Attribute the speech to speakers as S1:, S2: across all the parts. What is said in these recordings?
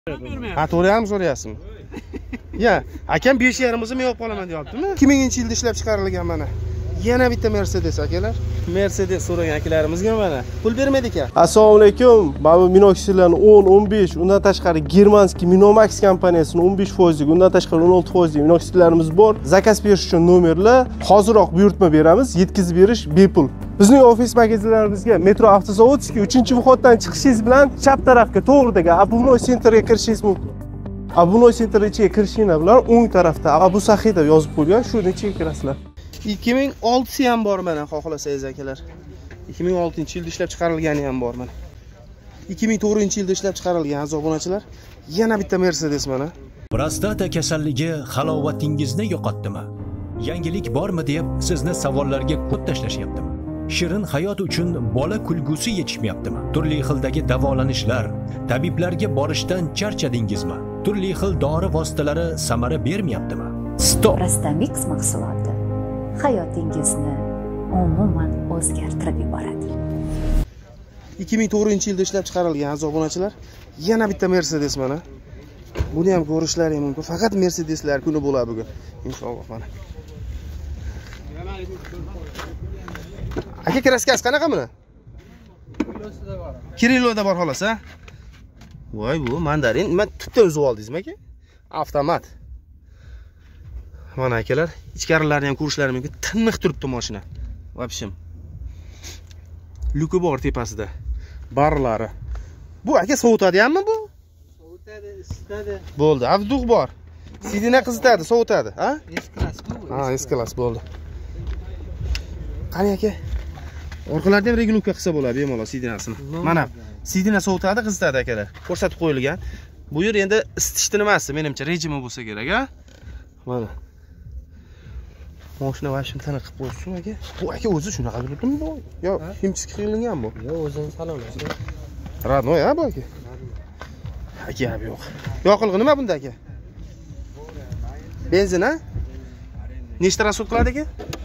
S1: Ha, to'g'ri ham so'rayapsizmi? Ya, akam 5,5 ming olib qolaman deyaptimi? 2000-yilda ishlab chiqarilgan mana. Yana bitta Mercedes akalar. Mercedes so'ragan akalarimizga mana. Pul bermaydi ekan.
S2: Assalomu alaykum. Mana minoksilarni 10-15, undan tashqari Germanskiy Minomax kompaniyasining 15%lik, undan tashqari 16%lik minoksilarimiz bor. Zakaz berish uchun nomerlar, hoziroq buyurtma beramiz, yetkazib berish bepul. Bizning ofis magazinlarimizga Metro Avtozavodskiy 3-vходdan chiqishingiz bilan chap tarafga to'g'ridagi Abunoy Centerga kirishingiz mumkin. Abunoy Center ichiga kirishinglar bilan o'ng tarafda Abu Saxiy deb yozib qo'ygan, shuni ichiga kirasizlar.
S1: 2006 ham bor mana, xohlasangiz akalar. 2006-yilda ishlab chiqarilgani ham bor mana. 2004-yilda ishlab chiqarilgan aziz obunachilar. Yana bitta Mercedes mana.
S3: Prostata kasalligi halovatingizni yo'qotdimi? Yangilik bormi deb sizni savollarga ko'p tashlashyaptimi? Shirin hayot uchun bola kulgusi yetishmayaptimi? Turli xildagi davolanishlar, tabiblarga borishdan charchadingizmi? Turli xil dori vositalari samara bermayaptimi? Stop.
S4: Prostamix mahsuloti hayotingizni umuman o'zgartirib yuboradi.
S1: 2004-yilda ishlab chiqarilgan aziz obunachilar. Yana bitta Mercedes mana. Buni ham ko'rishlaring mumkin. Faqat Mercedeslar kuni bo'ladi bugun. Inshaalloh mana. Aka, kraskasi qanaqa buni? Kirilloda bor xolos, ha? Voy, bu mandarin. Nima tubdan uzib oldingizmi aka? Avtomat. Mana akalar, ichkarilarini ham ko'rishlaring mumkin. Tiniq turibdi mashina. Vobshim. Luki bor tepasida. Barlari. Bu aka sovutadi-hammi bu?
S5: Sovutadi, isitadi.
S1: Bo'ldi. Avduq bor. Sidina qizitadi, sovutadi, ha?
S5: S-klass bu.
S1: Ha, S-klass bo'ldi. Qani aka? Orqalarida ham regulovka qilsa bo'ladi, bemalol sidinasini. Mana, sidina sovutadi, qizitadi akalar. Ko'rsatib qo'yilgan. Bu yer endi isitishni nimasi, menimcha rejimi bo'lsa kerak, ha? Mana. Mashina vashim tana qilib qo'ysin aka. Bu aka o'zi shunaqa turibdimi bu? Yo, himchiski qilingan bu.
S5: Yo, o'zini salonlashdi.
S1: Radnoy ha bu aka. Aka yo'q. Yoqilg'i nima bunda aka? Benzin ha? Nechta rasxod qiladi aka?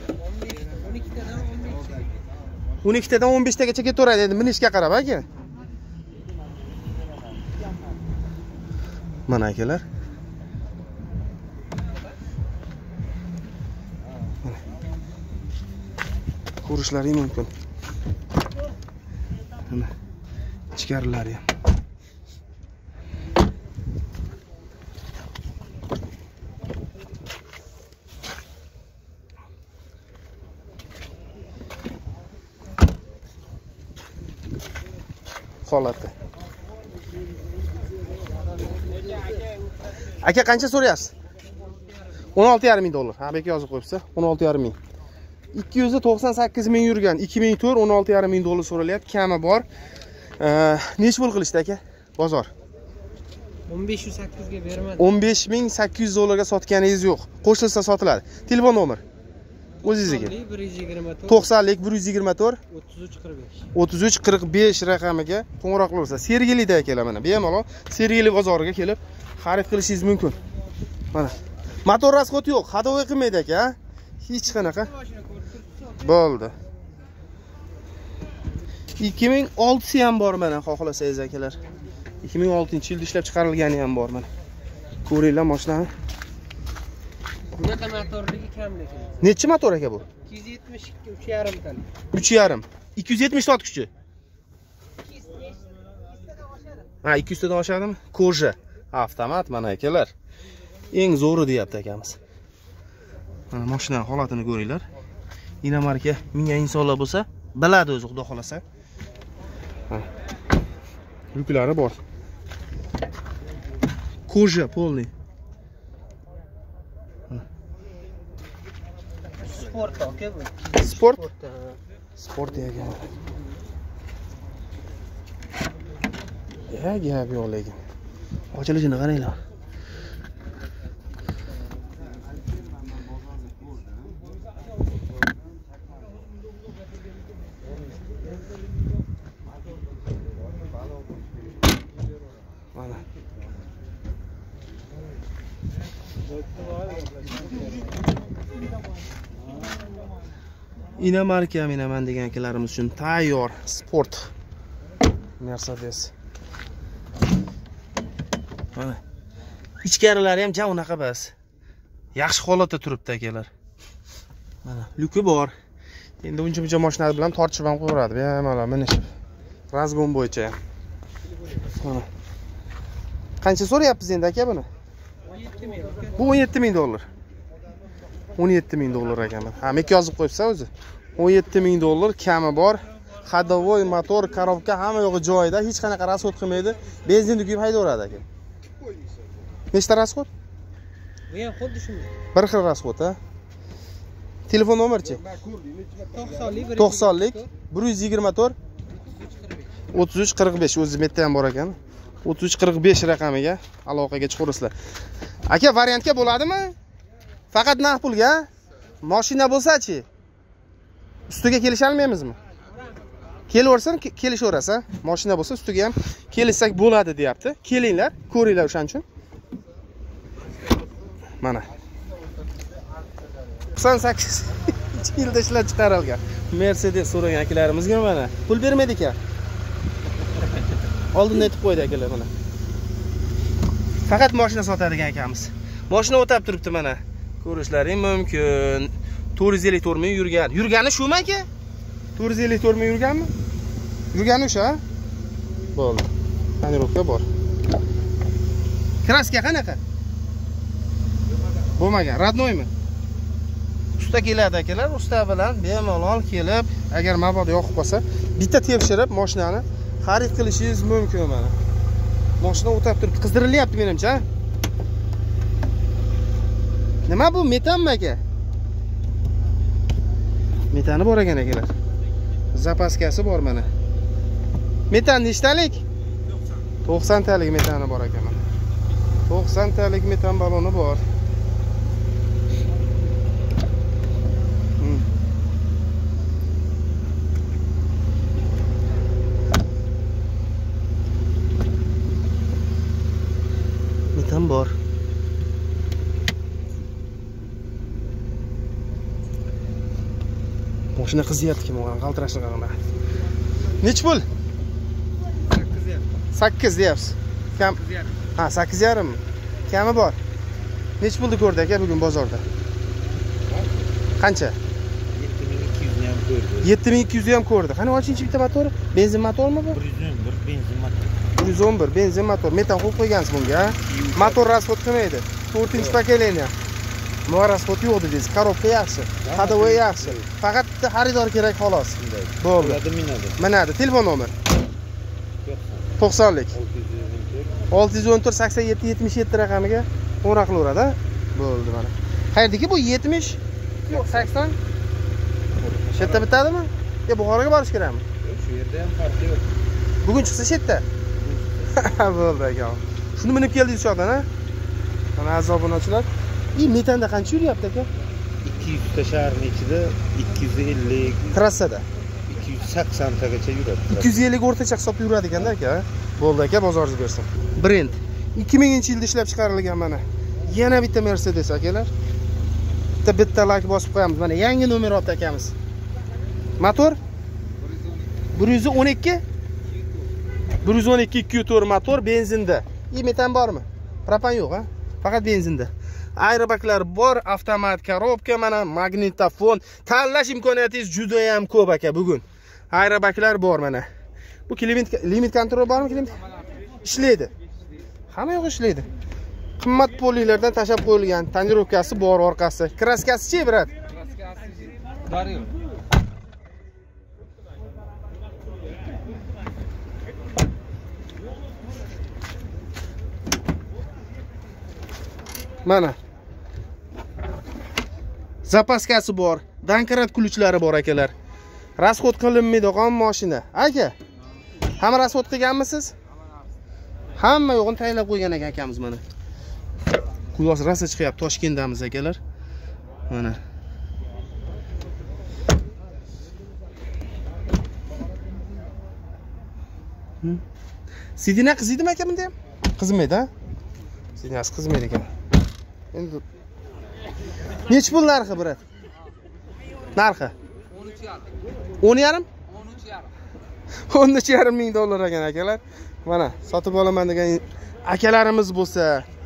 S1: 12 dan 15 tagacha ketaveradi endi minishga qarab aka. Mana akalar. Ko'rishlaring mumkin. Mana ichkarilari ham. Holati. Aka qancha so'rayapsiz? 16,5 ming dollar. Ha, bek yozib qo'yibsa, 16,5 ming. 298 ming yurgan 2004 16,5 ming dollar so'ralyapti, kami bor. Nech pul qilishdi aka? Bozor.
S5: 1508 ga bermadi.
S1: 15,800 dollarga sotganingiz yo'q. Qo'shilsa sotiladi. Telefon nomer. O'zingizga.
S5: 124
S1: 90lik 124
S5: 3345.
S1: 3345 raqamiga qo'ng'iroq qilaversa, Sergelida akalar mana, bemalol Sergeli bozoriga kelib xarid qilishingiz mumkin. Mana. Motor rasxoti yo'q, hadovoy qilmaydi aka. Hech qanaqa. Bo'ldi. 2006 ham bor mana, xohlasangiz akalar. 2006-yilda ishlab chiqarilgani ham bor mana. Ko'ringlar mashinani.
S5: Bunaqa motorligi kam lekin.
S1: Necha motor aka bu?
S5: 272 3,5 ton.
S1: 3,5. 270 tot kuchi. Ha, 200 dan oshadimi? Koja. Avtomat mana akalar. Eng zo'ri deyapti akamiz. Mana mashina holatini ko'ringlar. Inomarka mingan insonlar bo'lsa, biladi o'zi, xudo xolasa. Ha. Yuklari bor. Koja polniy.
S5: Sport aka bu.
S1: Sport? Sport degan. Gap yo'q lekin. Ochilishini qaranglar. Mana. Inomarka minaman degan akalarimiz uchun tayyor sport Mercedes. Mana. Ichkarilari ham ja unaqa bas. Yaxshi holatda turibdi akalar. Mana, lyuki bor. Endi uncha-muncha mashinalar bilan tortishib ham qo'yaradi. Bemalol minishib. Razgon bo'yicha ham. Mana. Qancha so'rayapsiz endi aka buni?
S5: 17 ming.
S1: Bu 17 ming dollar. 17 ming dollar ekan. Ha, meka yozib qo'yibsa o'zi. 17 ming dollar kami bor. Ходовой motor, korobka hamma yo'g'i joyida, hech qanaqa rasxod qilmaydi. Benzinni quyib haydaveradi aka. Nechta rasxod?
S5: Bu ham xuddi shunday.
S1: Bir xil rasxod, ha. Telefon nomerchi?
S5: 90lik
S1: 90lik 124 3345 o'zi metda ham bor ekan. 3345 raqamiga aloqaga chiqaverasizlar. Aka, variantga bo'ladimi? Faqat naqd pulga? Mashina bo'lsa-chi? Ustiga kelisha olmaymizmi? Kelaversin, kelishaverasa, mashina bo'lsa ustiga ham kelishsak bo'ladi, deyapti. Kelinglar, ko'ringlar o'shaning uchun. Mana. 98 yilda ishlab chiqarilgan Mercedes so'ragan akalarimizga mana. Pul bermaydi ekan. Oldindan aytib qo'ydi akalar mana. Faqat mashina sotadigan akamiz. Mashina o'tab turibdi mana. Ko'rishlaring mumkin. 454 ming yurgan. Yurgani shumi aka? 454 ming yurganmi? Yurgani o'sha? Bo'ldi. Tonirovka bor. Kraska qanaqa? Bo'lmagan. Radnoymi? Usta keladi akalar, usta bilan bemalol kelib, agar mabodo yoqib qolsa, bitta tekshirib mashinani xarid qilishingiz mumkin mana. Mashina o'tab turibdi, qizdirilyapti menimcha. Nima bu, metanmi aka? Metani bor ekan akalar. Zapaskasi bor mana. Metan nechtalik? 90 talik metani bor ekan mana. 90 talik metan baloni bor. Metan bor. Mashina qizyapti kim o'g'an, qaltirashni qaraman. Nech pul? 8 deyapsiz. Kam? Ha, 8,5 mi? Kami bor. Nech pulni ko'rdi aka bugun bozorda? Qancha?
S6: 7200 ham ko'rdi.
S1: 7200 ham ko'rdi. Qani ochingchi bitta motor? Benzin motormi bu?
S6: 111 benzin motor.
S1: 111 benzin motor. Metan qo'yib qo'ygansiz bunga. Motor rasxod qilmaydi. 4-pokoleniya. Rasxod yo'q dedingiz. Korobka yaxshi, ходовой yaxshi. Faqat bitta xaridor kerak xolos. Bo'ldi. Minadi. Telefon nomer? 90lik. 614 87 77 raqamiga qo'ng'iroq qilaveradi. Bo'ldi mana. Qayerdiki bu 70? Yo'q, 80. Shu yerda bitadimi? Yo, Buxoroga borish kerakmi?
S6: Shu yerda ham farqi yo'q.
S1: Bugun chiqsa shu yerda. Bo'ldi aka. Shuni minib keldingiz shu yoqdan, ha? Mana aziz obunachilar. Metanda qancha yuryapti aka?
S6: 200 ta shaharning ichida 250,
S1: Trassada
S6: 280 tagacha yuradi.
S1: 250 o'rtacha hisobda yuradi ekanda aka. Bo'ldi aka, bozoringiz bersin. Brend 2000-yilda ishlab chiqarilgan mana. Yana bitta Mercedes akalar. Bitta lak bosib qo'yamiz. Mana yangi nomer olibdi akamiz. Motor 112 2.4 motor benzinda. Metan bormi? Propan yo'q, ha? Faqat benzinda. Aerobaklar bor, avtomat korobka, mana magnitofon. Tanlash imkoniyatingiz juda ham ko'p aka bugun. Aerobaklar bor mana. Bu limit kontrol bormi? Ishlaydi. Hamma yo'q ishlaydi. Qimmat polilardan tashab qo'yilgan. Tonirovkasi bor orqasi. Kraskasi-chi, brat?
S5: Kraskasi bor yo'q.
S1: Mana. Zapaskasi bor, dankarat ключlari bor akalar. Rasxod qilinmaydi qon mashina. Aka, hamma rasxod qilganmisiz? Hamma yo'g'ini tayinlab qo'ygan ekan akamiz mana. Quyosh rasa chiqyapti, Toshkentdamiz akalar. Mana. Sidina qiziydimi aka bunda ham? Qizmaydi, ha? Sidinasi qizmaydi ekan. Endi nech pul narxi, brat? Narxi 13,5. 10,5? 13,5. 13,5 ming dollar ekan akalar. Mana, sotib olaman degan akalarimiz bo'lsa,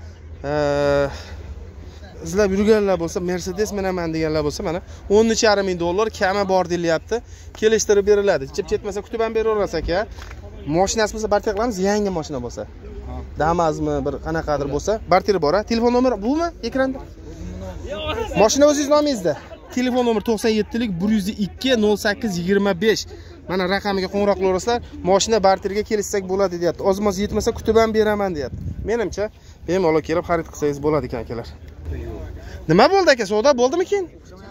S1: izlab yurganlar bo'lsa, Mercedes minaman deganlar bo'lsa, mana 10,5 ming dollar kami bor deyilyapti. Kelishtirib beriladi. Chip ketmasa kutib ham beraverasiz aka. Mashinasi bo'lsa barter qilamiz, yangi mashina bo'lsa. Damazmi, bir qanaqadir bo'lsa, barter bor. Telefon nomeri bumi ekranda? Mashina o'zingiz nomingizda. Telefon nomeri 97lik 102 08 25. Mana raqamiga qo'ng'iroq qilaverasizlar. Mashina barterga kelishsak bo'ladi deyapti. Ozmoz yetmasa kutib ham beraman deyapti. Menimcha, bemalol kelib xarid qilsangiz bo'ladi ekan akalar. Nima bo'ldi aka? Savdo bo'ldimi keyin?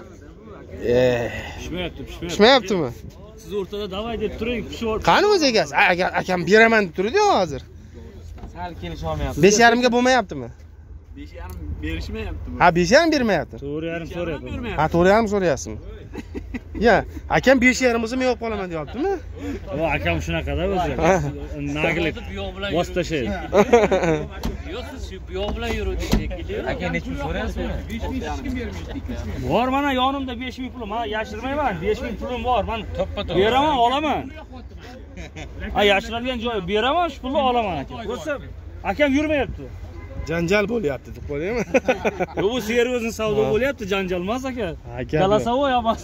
S1: Pishmayaptimi?
S7: Siz o'rtada davay deb turing, pishib.
S1: Qani o'zi egasi? Akam beraman deb turdi-ku hozir.
S5: Sal kelisha olmayapti.
S1: 5,5 ga bo'lmayaptimi?
S7: 5,5 berishmayaptimi?
S1: Ha, 5,5 bermayapti.
S7: 4,5 so'rayapman.
S1: Ha, 4,5 so'rayapsizmi? Ya, akam 5,5 bo'lsa men olib qolaman deyaptimi?
S7: O akam shunaqada o'zi. Nagilik vosita tashlaydi.
S8: Yo'q, siz shu buyoq bilan yuruvdingiz shekilli.
S5: Aka necha so'rayapsizmi?
S7: Bor mana yonimda 5000 pulim. Ha, yashirmayman. 5000 pulim bor. Men beraman, olaman. Ha, yashiradigan joyi beraman, shu pulni olaman aka. Bo'lsa, akam yurmayapti.
S1: Janjal bo'lyapti deb qo'yaymi?
S7: Bu seriyozning savdo bo'lyapti, janjal emas aka. Galasavoy emas.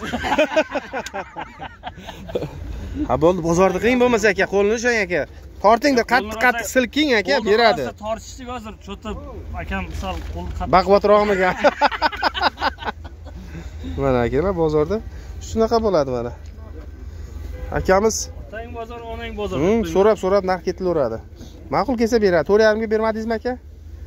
S1: Ha, bo'ldi, bozorda qiyin bo'lmasa aka, qo'lni ushlang aka. Tortingda qattiq silking aka, beradi.
S7: Tortishdik hozir, cho'ta akam sal qo'l qattiq.
S1: Baqvatroqmiga. Mana akalar bozorda shunaqa bo'ladi mana. Akamiz
S7: Otang bozor, onang bozor.
S1: So'rab narx ketilaveradi. Ma'qul kelsa beradi. 4,5 ga bermadingizmi aka?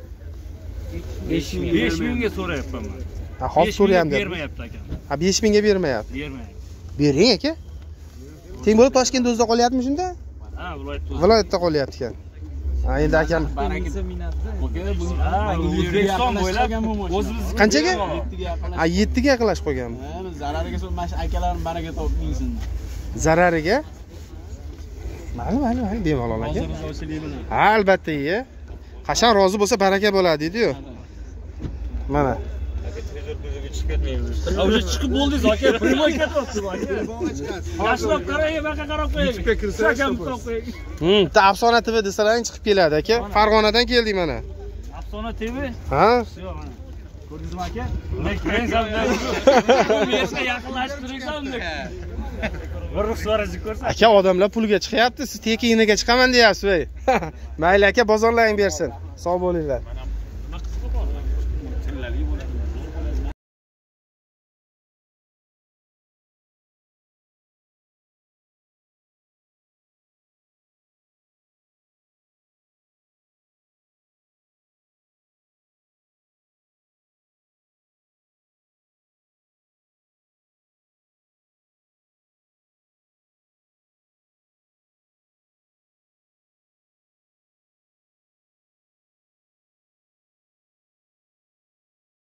S7: 5,000 ga so'rayapman men.
S1: Ha, hozir so'rayapti.
S7: Bermayapti akam.
S1: Ha, 5,000 ga bermayapti.
S7: Bermayapti.
S1: Bering aka. Teng bo'lib Toshkent o'zida qolyaptimi shunda?
S7: Ha, viloyatda.
S1: Viloyatda qolyapti ekan. Ha, endi akam
S7: O'zbekiston bo'ylab o'zimiz
S1: qanchaga? Ha, 7 ga yaqinlashib qo'yganmi?
S9: Zarariga mana akalarning baraka topingsin.
S1: Zarariga? Mayli, bemalol aka. Ha, albatta, qachon rozi bo'lsa baraka bo'ladi deydi-yu. Mana.
S7: O'sha chiqib bo'ldingiz aka, primoy ketyapti aka. Yaxshilab qarang, baqa qarab qo'ying. Chiqib kirsa,
S1: Ta Afsona TV desalar chiqib keladi aka. Farg'onadan keldik mana.
S7: Afsona TV?
S1: Ha?
S7: Yo'q, mana. Ko'rdingizmi aka? Men zavda. Bu yerga yaqinlashib turinglar unda. Bir ruxsatni ko'rsa.
S1: Aka, odamlar pulga chiqyapti, siz tekiniga chiqaman deyapsiz. Mayli aka, bozorlaring bersin. Sog' bo'linglar.